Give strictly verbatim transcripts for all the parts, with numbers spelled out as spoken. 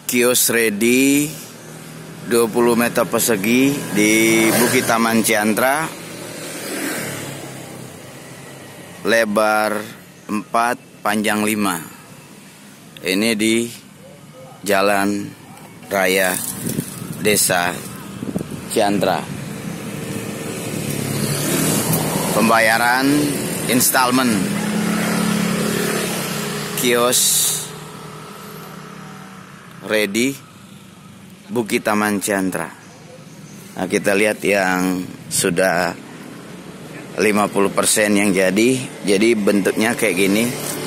Kios ready dua puluh meter persegi di Bukit Taman Ciantra, lebar empat, panjang lima. Ini di Jalan Raya Desa Ciantra. Pembayaran installment kios ready Bukit Taman Ciantra. Nah, kita lihat yang sudah lima puluh persen yang jadi. Jadi bentuknya kayak gini.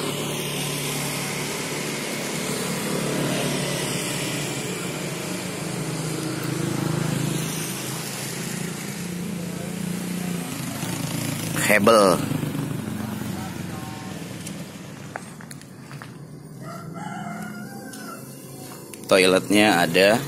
Hebel. Toiletnya ada.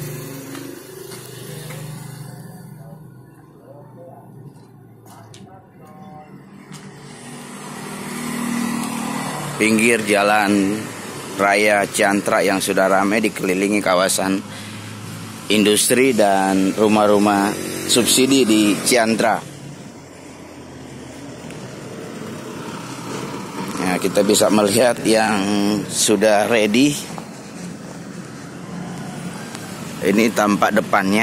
Pinggir jalan raya Ciantra yang sudah ramai, dikelilingi kawasan industri dan rumah-rumah subsidi di Ciantra. Nah, kita bisa melihat yang sudah ready. Ini tampak depannya.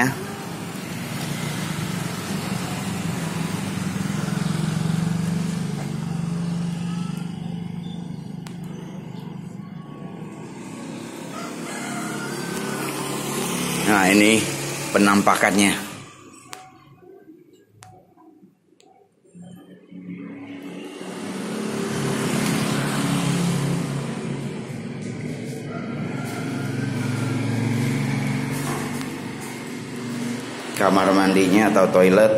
Nah, ini penampakannya. Kamar mandinya atau toilet.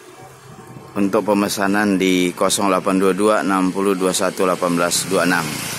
Untuk pemesanan di nol delapan dua dua enam nol dua satu satu delapan dua enam.